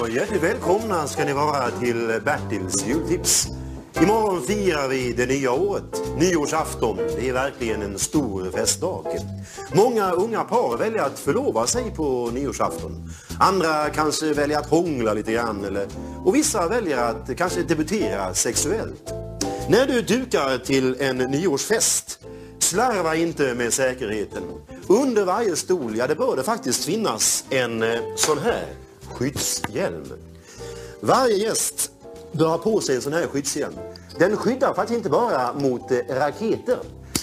Hjärtligt välkomna ska ni vara till Bertils jultips. Imorgon firar vi det nya året. Nyårsafton, det är verkligen en stor festdag. Många unga par väljer att förlova sig på nyårsafton. Andra kanske väljer att hångla lite grann. Och vissa väljer att kanske debutera sexuellt. När du dukar till en nyårsfest, slarva inte med säkerheten. Under varje stol, det bör det faktiskt finnas en sån här skyddshjälm. Varje gäst bör ha på sig en sån här skyddshjälm. Den skyddar faktiskt inte bara mot raketer.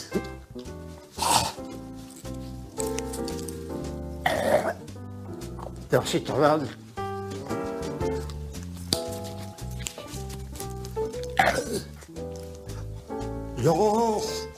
Där sitter väl. Ja.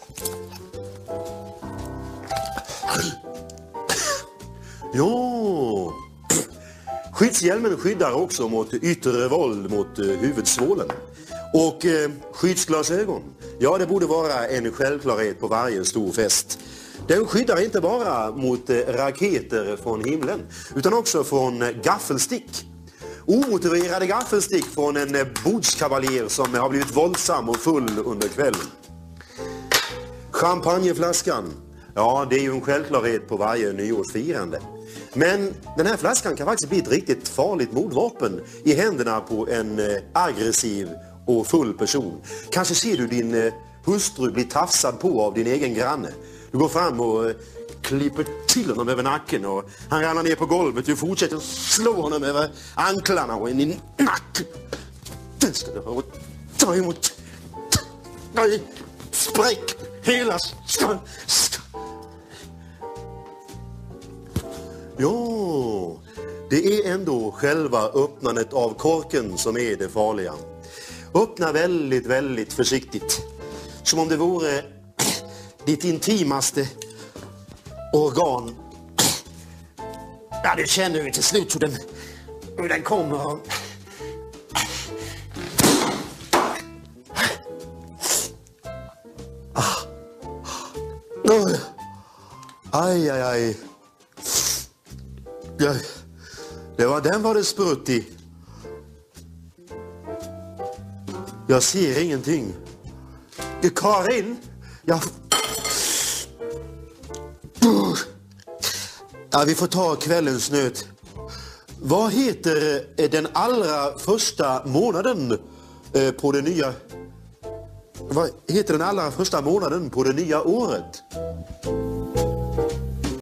Ja. Skyddshjälmen skyddar också mot yttre våld mot huvudsvålen. Och skyddsglasögon, ja det borde vara en självklarhet på varje stor fest. Den skyddar inte bara mot raketer från himlen utan också från gaffelstick. Omotiverade gaffelstick från en bordskavaljer som har blivit våldsam och full under kvällen. Champagneflaskan, ja det är ju en självklarhet på varje nyårsfirande. Men den här flaskan kan faktiskt bli ett riktigt farligt mordvapen i händerna på en aggressiv och full person. Kanske ser du din hustru bli tafsad på av din egen granne. Du går fram och klipper till honom över nacken och han ramlar ner på golvet. Du fortsätter slå honom över anklarna och in i nacken. Den ska du ha ta emot. Spräck hela Ja, det är ändå själva öppnandet av korken som är det farliga. Öppna väldigt, väldigt försiktigt. Som om det vore ditt intimaste organ. Ja, du känner ju till slut hur den kommer. Aj, aj, aj. Ja, den var det sprutt i. Jag ser ingenting. Karin? Ja, vi får ta kvällens nöt. Vad heter den allra första månaden på det nya... Vad heter den allra första månaden på det nya året?